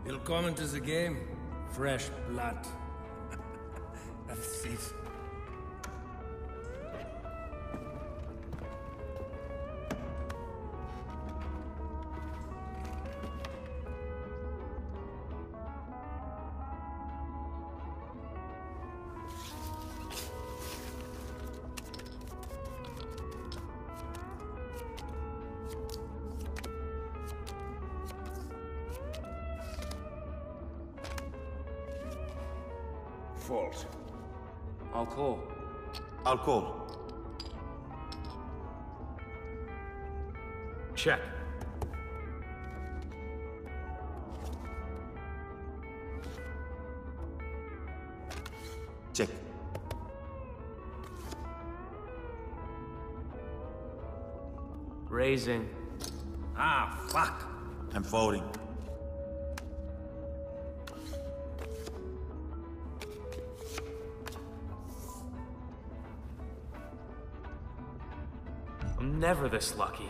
Willkommen to the game. Fresh blood. Have a seat. Fault. I'll call. I'll call. Check. Check. Raising. Ah, fuck. I'm folding. I'm never this lucky.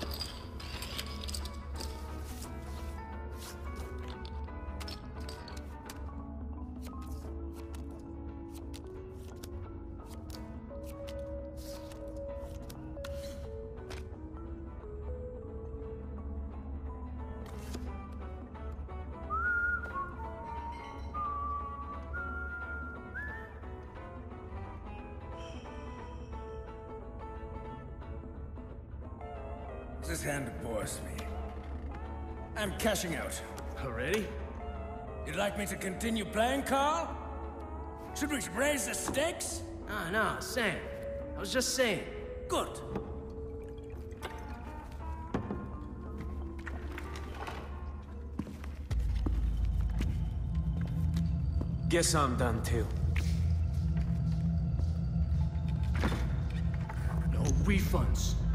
This hand bores me. I'm cashing out. Already? You'd like me to continue playing, Carl? Should we raise the stakes? No, Sam. I was just saying. Good. Guess I'm done too. No refunds.